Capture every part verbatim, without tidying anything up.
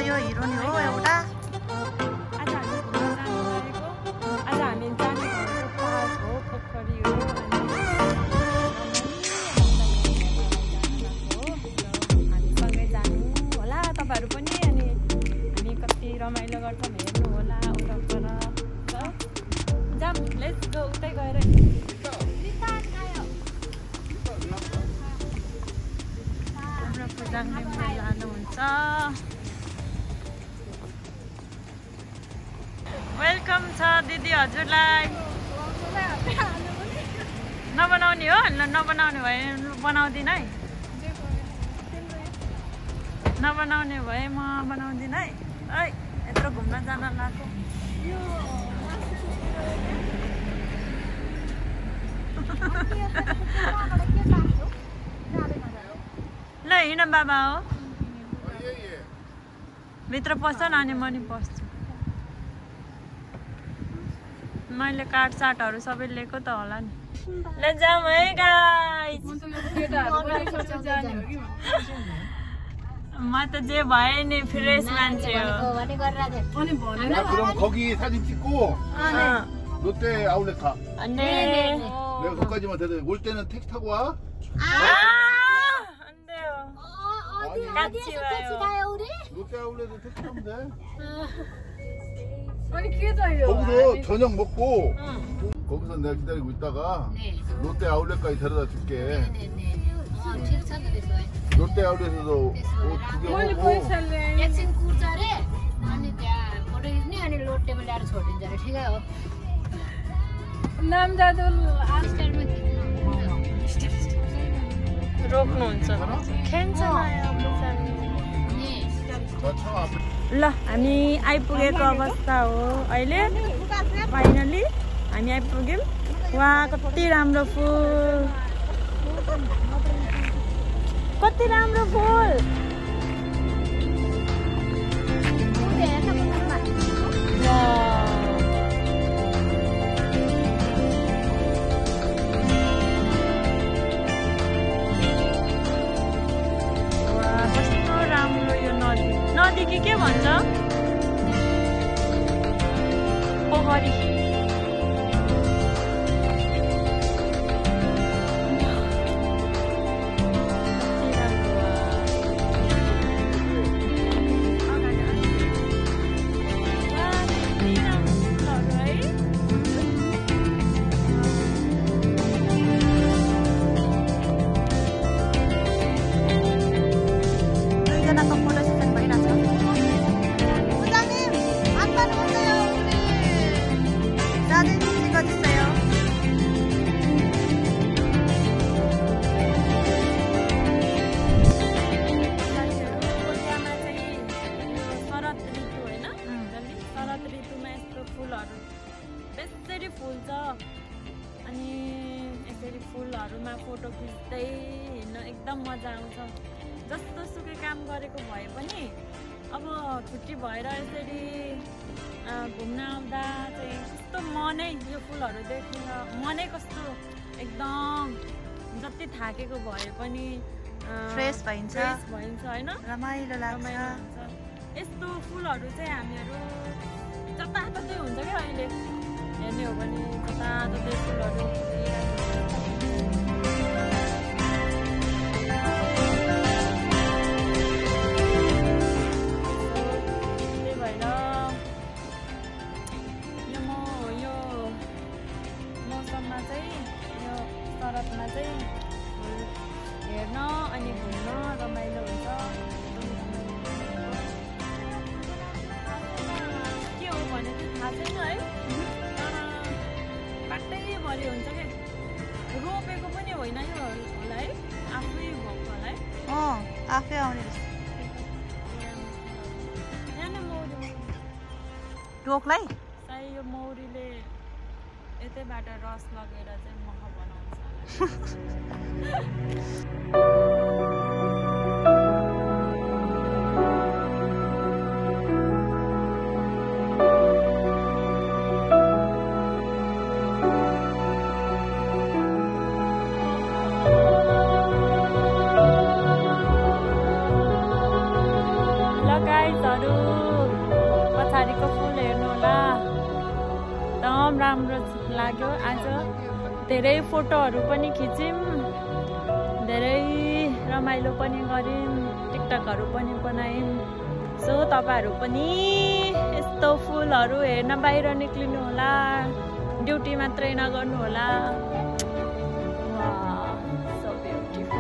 यो हिरोनी हो एउटा। आज हामी घुम्न जानु परेको। आज हामी जाने भनेको पार्क हो, पोखरी हो। हामी सँगै जानु होला, तपाईँहरू पनि। अनि हामी कति रमाइलो गर्छौँ हेर्नु होला उताबाट। जाम, लेट्स गो। उतै गएर हाम्रो पूजाङले लानुहुन्छ। वेलकम छ दिदी हजुरलाई। नबनाउने हो? ल नबनाउने भए बनाउँदिन है। नबनाउने भए म बनाउँदिन है। है यत्रो घुम्न जान लाएको। ल हिँड बाबा हो। भित्र पस्छ न अनि म नि पस्छु। मैले काटसाटहरू सबै लिएको त होला नि। ल जाऊँ है गाइस। म त जे भए नि फ्रेस मान्छे हो। 그럼 거기 사진 찍고 롯데 아울렛 가. 네. 내가 거기까지만 데려. 올 때는 택시 타고 와. 안 돼요. 아니, 같이 와요. 롯데 아울렛은 택시 타면 돼. 아니 기다려. 거기서 저녁 먹고 거기서 내가 기다리고 있다가 롯데 아울렛까지 데려다 줄게. 롯데 아울렛에서 옷 구경하고. एकछिन कुर्छ अरे अनि त्यहाँ फोटो खिच्ने अनि लोटेमा ल्याएर छोडिदिन्छ अरे। ठिकै हो। नाम जादुल स्ट्यान्डमा खिच्नु रोक्नुहुन्छ। खेल्छ ल हामी आइपुगेको अवस्था हो अहिले। फाइनली हामी आइपुग्यौँ। वा कति राम्रो फुल, कति राम्रो फुल। नदी कि के भन्छ? पोखरी। फुलहरुमा फोटो खिच्दै हिँड्न एकदम मजा आउँछ। जस्तो सुकै काम गरेको भए पनि अब छुट्टी भएर यसरी घुम्न आउँदा चाहिँ कस्तो मनै यो फुलहरु देखेर मनै कस्तो एकदम जति थाकेको भए पनि फ्रेस भइन्छ फ्रेस भइन्छ हैन, रमाइलो लाग्छ। यस्तो फुलहरु चाहिँ हामीहरु जताततै हुन्छ के अहिले हेर्ने हो भने जताततै फुलहरु हेर्न अनि घुम्न रमाइलो हुन्छ। के हो भने चाहिँ थाहा छैन है, तर बाटैभरि हुन्छ क्या। रोपेको पनि होइन यो होला है, आफै भएको होला है। अँ आफै आउने रहेछ। यहाँ मौरी टोकलाई सायद यो मौरीले यतैबाट रस लगेर चाहिँ मह बनाउँछ। ल गाइजहरु राम्रो लाग्यो। आज धेरै फोटोहरू पनि खिच्यौँ, धेरै रमाइलो पनि गऱ्यौँ, टिकटकहरू पनि बनायौँ। सो तपाईँहरू पनि यस्तो फुलहरू हेर्न बाहिर निक्लिनु होला, ड्युटी मात्रै नगर्नु होला। सो ब्युटिफुल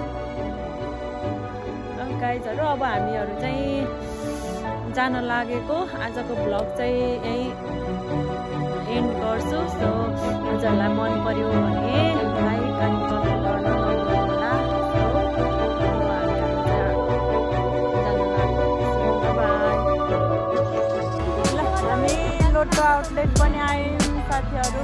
गाइजहरू। अब हामीहरू चाहिँ जान लागेको। आजको भ्लग चाहिँ यही एन्ड गर्छु। सो हजुरहरूलाई मन पर्यो भने लाइक अनि कमेन्ट गर्न नबिर्सनु होला। ल हामी लोटो आउटलेट पनि आयौँ साथीहरू।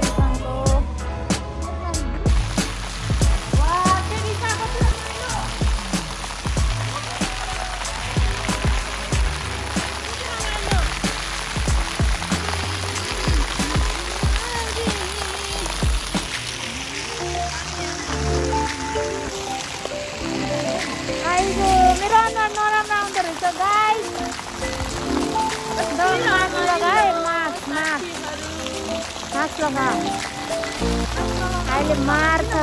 मेरो अनुहार नराम्रो आउँदो रहेछ गाइस। मास्क लगाए, मास्क मास्क मास्क लगा। अहिले मार्छ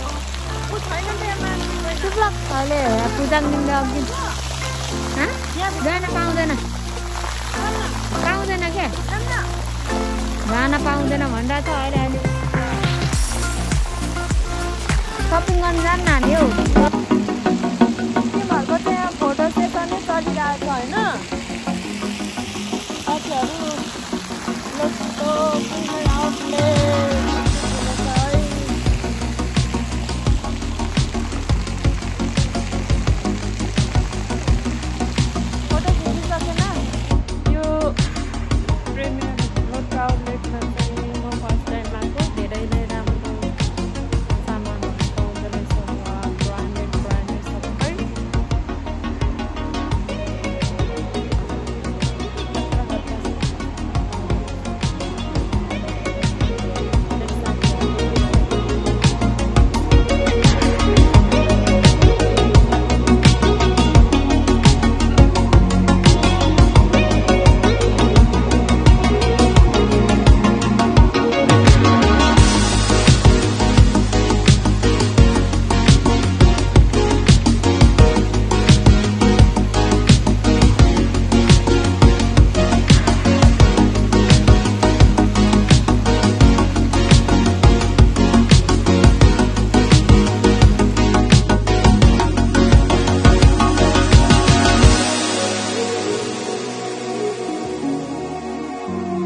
अहिले पूजा दिँदा अघि जान पाउँदैन पाउँदैन क्या, जान पाउँदैन भनिरहेको छ। अहिले अहिले सपिङ गर्नु जानु नानी हौ। तिमीहरूको त्यहाँ फोटो सेसनै चलिरहेको छ होइन साथीहरू। लोटो आउटलेट